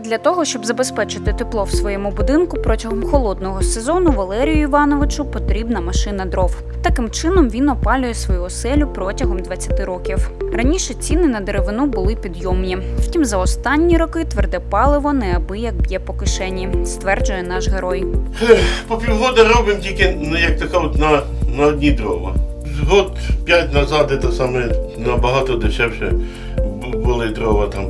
Для того, щоб забезпечити тепло в своєму будинку протягом холодного сезону, Валерію Івановичу потрібна машина дров. Таким чином він опалює свою оселю протягом 20 років. Раніше ціни на деревину були підйомні. Втім, за останні роки тверде паливо неабияк б'є по кишені, стверджує наш герой. По півгода робимо тільки, як така, на одні дрова. Год 5 назад це саме набагато дешевше були дрова, там,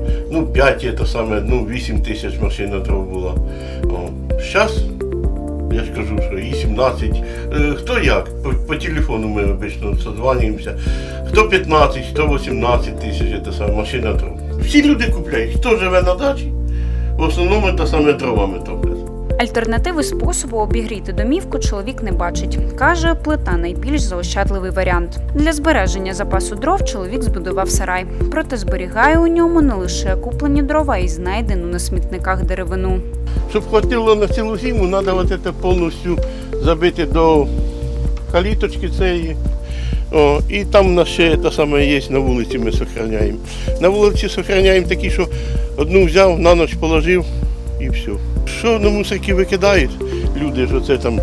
8 тисяч машина дров була. Зараз, я ж кажу, що і 17, хто як, по телефону ми обично созванюємося, хто 15, хто 18 тисяч, це саме машина дров. Всі люди купляють, хто живе на дачі, в основному це саме дровами топлять. Альтернативи способу обігріти домівку чоловік не бачить. Каже, плита – найбільш заощадливий варіант. Для збереження запасу дров чоловік збудував сарай. Проте зберігає у ньому не лише куплені дрова, а й знайдену на смітниках деревину. Щоб хватило на цілу зиму, треба це повністю забити до каліточки цієї. І там у нас ще те саме є, на вулиці ми зберігаємо. На вулиці зберігаємо такі, що одну взяв, на ніч положив і все. Що на мусорки викидають люди, що це там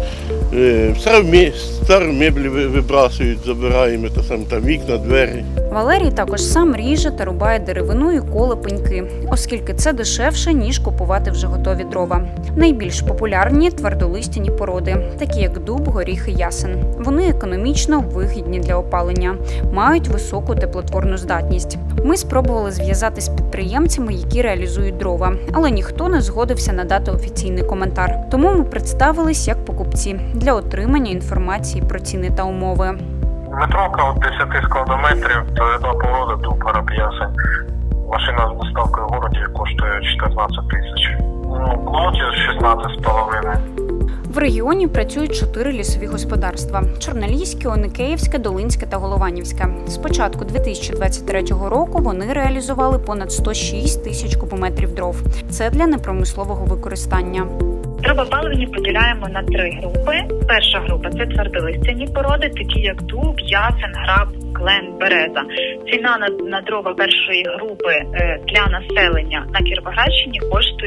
старі меблі вибрасують, забираємо, там вікна, двері. Валерій також сам ріже та рубає деревину і коле пеньки, оскільки це дешевше, ніж купувати вже готові дрова. Найбільш популярні – твердолистяні породи, такі як дуб, горіх і ясен. Вони економічно вигідні для опалення, мають високу теплотворну здатність. Ми спробували зв'язатися з підприємцями, які реалізують дрова, але ніхто не згодився надати офіційний коментар. Тому ми представились як покупці для отримання інформації про ціни та умови. Метровка від 10 складометрів, тверда порода, дуб, горох, ясень. Машина з доставкою в городі коштує 14 тисяч. Клоті 16,5. В регіоні працюють 4 лісові господарства – Чорноліське, Оникеївське, Долинське та Голованівське. З початку 2023 року вони реалізували понад 106 тисяч кубометрів дров. Це для непромислового використання. Дровопалення поділяємо на 3 групи. Перша група – це твердолистяні породи, такі як дуб, ясен, граб, клен, береза. Ціна на дрова першої групи для населення на Кіровоградщині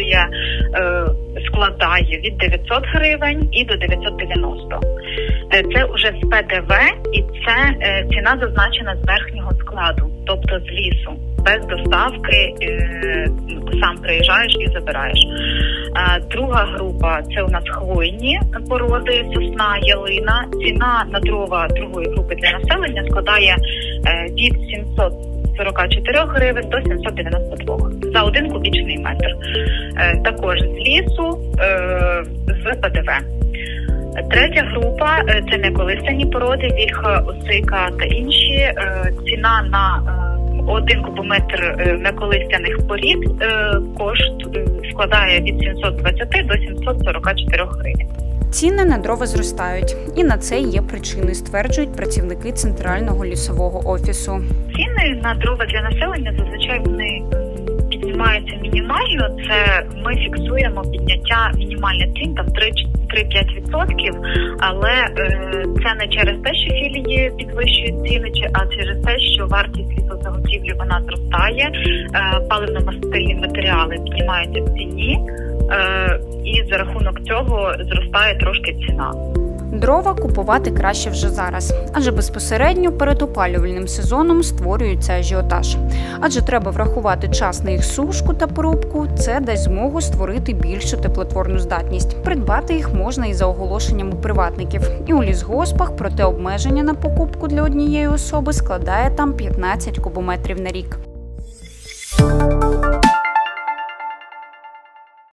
складає від 900 гривень і до 990. Це вже з ПДВ і це ціна зазначена з верхнього складу, тобто з лісу. Без доставки сам приїжджаєш і забираєш. Друга група – це у нас хвойні породи, сосна, ялина. Ціна на дрова другої групи для населення складає від 744 гривень до 792 за 1 кубічний метр. Також з лісу, з ПДВ. Третя група – це неколисяні породи, вільха, осика та інші. Ціна на 1 кубометр неколисяних порід складає від 720 до 744 гривень. Ціни на дрова зростають. І на це є причини, стверджують працівники Центрального лісового офісу. Ціни на дрова для населення зазвичай вони піднімаються мінімально. Це ми фіксуємо підняття мінімальних цін, там 3-5%, але це не через те, що філії підвищують ціни, а через те, що вартість лісозаготівлі вона зростає, паливно-мастильні матеріали піднімаються в ціні, і за рахунок цього зростає трошки ціна. Дрова купувати краще вже зараз, адже безпосередньо перед опалювальним сезоном створюється ажіотаж. Адже треба врахувати час на їх сушку та порубку, це дасть змогу створити більшу теплотворну здатність. Придбати їх можна і за оголошенням у приватників. І у лісгоспах, проте обмеження на покупку для однієї особи складає там 15 кубометрів на рік.